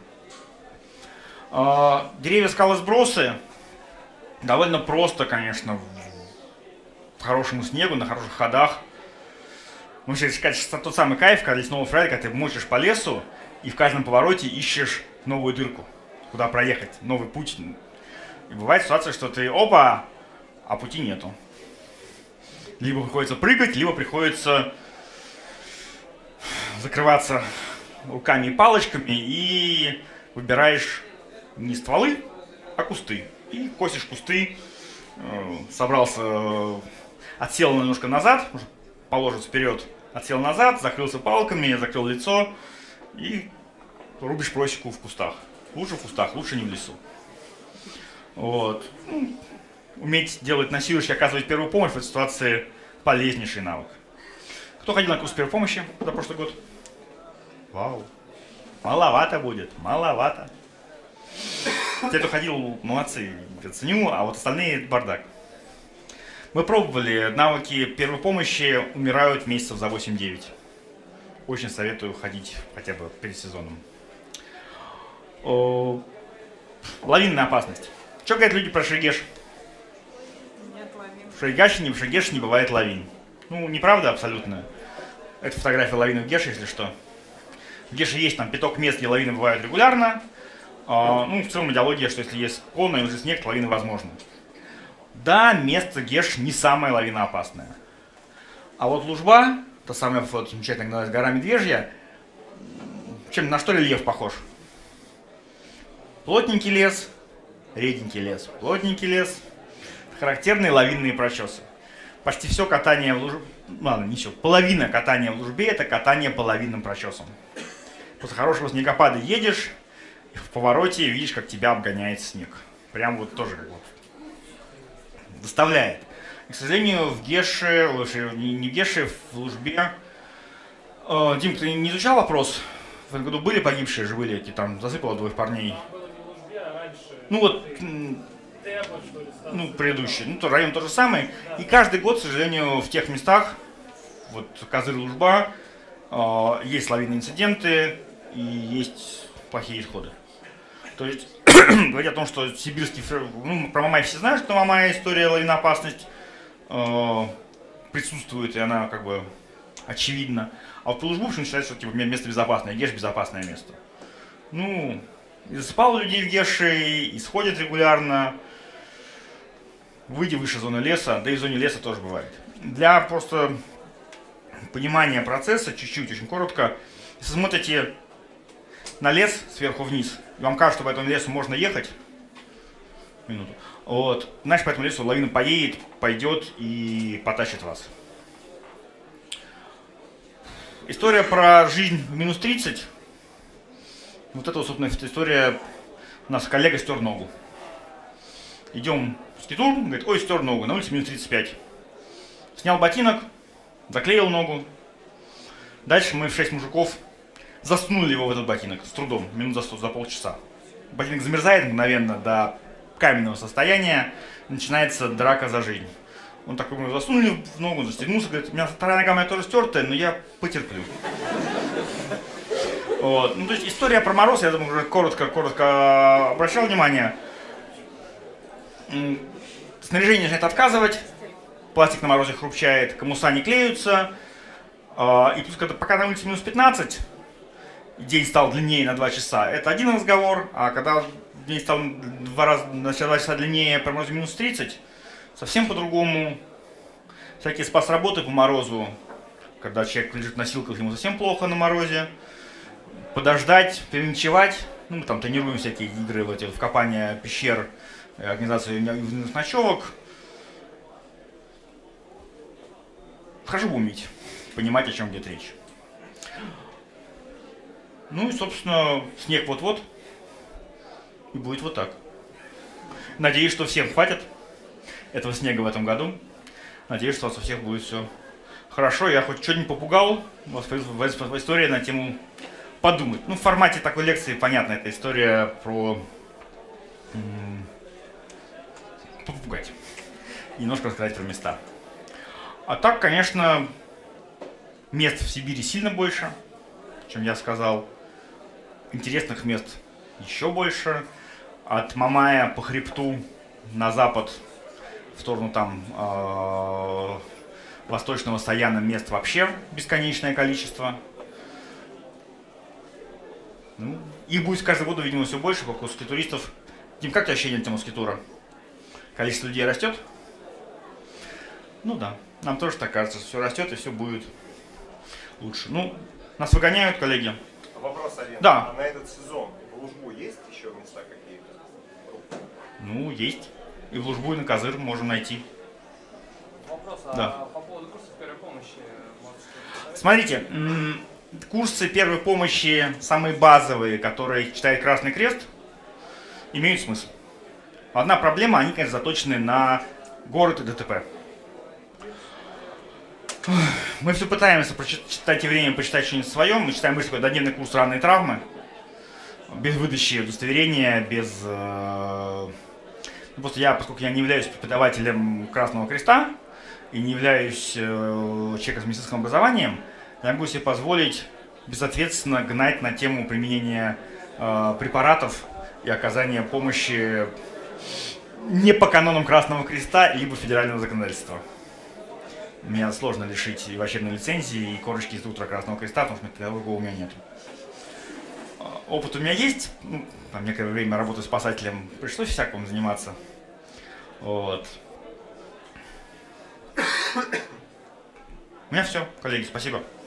А, деревья, скалы, сбросы. Довольно просто, конечно, по хорошему снегу, на хороших ходах. Ну, вообще, сказать, тот самый кайф, когда лесного фрирайда, когда ты мочишь по лесу и в каждом повороте ищешь новую дырку, куда проехать, новый путь. И бывает ситуация, что ты опа, а пути нету. Либо приходится прыгать, либо приходится закрываться руками и палочками и выбираешь не стволы, а кусты. И косишь кусты, собрался, отсел немножко назад, положить вперед, отсел назад, закрылся палками, закрыл лицо и рубишь просеку в кустах. Лучше в кустах, лучше не в лесу. Вот. Ну, уметь делать носилочки, оказывать первую помощь в этой ситуации полезнейший навык. Кто ходил на курс первой помощи за прошлый год? Вау. Маловато будет, маловато. Те, кто ходил, молодцы, я ценю, а вот остальные бардак. Мы пробовали, навыки первой помощи умирают месяцев за восемь-девять. Очень советую ходить хотя бы перед сезоном. О, лавинная опасность. Что говорят люди про Шерегеш? Нет лавин. В Шерегеше, в Шерегеше не бывает лавин. Ну, неправда абсолютно. Это фотография лавины в Геше, если что. В Геше есть там пяток мест, где лавины бывают регулярно. А, ну, в целом идеология, что если есть склон и уже снег, то лавины возможны. Да, место Геш не самое лавиноопасное. А вот Лужба, та самая вот, замечательная гора Медвежья, чем, на что рельеф похож? Плотненький лес, реденький лес, плотненький лес, характерные лавинные прочесы. Почти все катание в Лужбе, ладно, не все, половина катания в Лужбе — это катание по лавинным прочесам. После хорошего снегопада едешь, и в повороте видишь, как тебя обгоняет снег. Прям вот тоже как вот доставляет. И, к сожалению, в Геше, не в Геше, в Лужбе. Э, Дим, ты не изучал вопрос? В этом году были погибшие же, были, там засыпало двоих парней. Ну вот, ну, предыдущий, ну, то район тот же самый. И каждый год, к сожалению, в тех местах, вот Козырь-Лужба, э, есть лавинные инциденты и есть плохие исходы. То есть, говорить о том, что сибирский, ну, про Мамай все знают, что Мамай история лавиноопасность э, присутствует, и она как бы очевидна. А вот по Лужбу считается, что типа место безопасное, Геш безопасное место. Ну, И засыпал людей в Геше, и сходит регулярно. Выйди выше зоны леса, да и в зоне леса тоже бывает. Для просто понимания процесса, чуть-чуть, очень коротко, если смотрите на лес сверху вниз, и вам кажется, что по этому лесу можно ехать, минуту, вот, значит, по этому лесу лавина поедет, пойдет и потащит вас. История про жизнь в минус тридцать. Вот это, собственно, история. У нас коллега стер ногу. Идем в скитур, говорит, ой, стер ногу, на улице минус тридцать пять. Снял ботинок, заклеил ногу. Дальше мы в шесть мужиков засунули его в этот ботинок с трудом, минут за, сто, за полчаса. Ботинок замерзает мгновенно до каменного состояния, начинается драка за жизнь. Он такой, мы засунули в ногу, застегнулся, говорит, у меня вторая нога моя тоже стертая, но я потерплю. Вот. Ну, то есть история про мороз, я думаю, уже коротко-коротко обращал внимание. Снаряжение начинает отказывать, пластик на морозе хрупчает, комуса не клеются. И плюс, когда, пока на улице минус пятнадцать, день стал длиннее на два часа, это один разговор, а когда день стал два раза, на два часа длиннее, по морозу минус тридцать, совсем по-другому. Всякие спас-работы по морозу, когда человек лежит в носилках, ему совсем плохо на морозе. Подождать, переночевать. Ну, мы там тренируем всякие игры в, эти, в копание пещер, организацию ночевок. Хорошо бы уметь понимать, о чем идет речь. Ну и, собственно, снег вот-вот. И будет вот так. Надеюсь, что всем хватит этого снега в этом году. Надеюсь, что у вас у всех будет все хорошо. Я хоть что-нибудь попугал вас в истории на тему подумать. Ну, в формате такой лекции, понятно, это история про м- попугать. Немножко рассказать про места. А так, конечно, мест в Сибири сильно больше, чем я сказал. Интересных мест еще больше. От Мамая по хребту на запад, в сторону там э- восточного Саяна, мест вообще бесконечное количество. Ну, их будет с каждым годом, видимо, все больше, поскольку скитуристов... Дим, как у тебя ощущение на тему скитура? Количество людей растет? Ну да, нам тоже так кажется, что все растет и все будет лучше. Ну, нас выгоняют, коллеги. Вопрос один. Да. А на этот сезон в Лужбу есть еще места какие-то? Ну, есть. И в Лужбу, и на Козыр можем найти. Вопрос, Да. а по поводу курсов первой помощи? Можете сказать? Смотрите, м- курсы первой помощи, самые базовые, которые читает Красный Крест, имеют смысл. Одна проблема, они, конечно, заточены на город и ДТП. Мы все пытаемся прочитать и время почитать что-нибудь свое. Мы читаем быстро дневный курс ранней травмы, без выдачи удостоверения, без... Э, просто я, поскольку я не являюсь преподавателем Красного Креста и не являюсь э, человеком с медицинским образованием, я могу себе позволить безответственно гнать на тему применения э, препаратов и оказания помощи не по канонам Красного Креста либо федерального законодательства. Меня сложно лишить и врачебной лицензии, и корочки инструктора Красного Креста, потому что другого у меня нет. Опыт у меня есть. Ну, там некоторое время работы спасателем пришлось всякому заниматься. Вот. У меня все, коллеги, спасибо.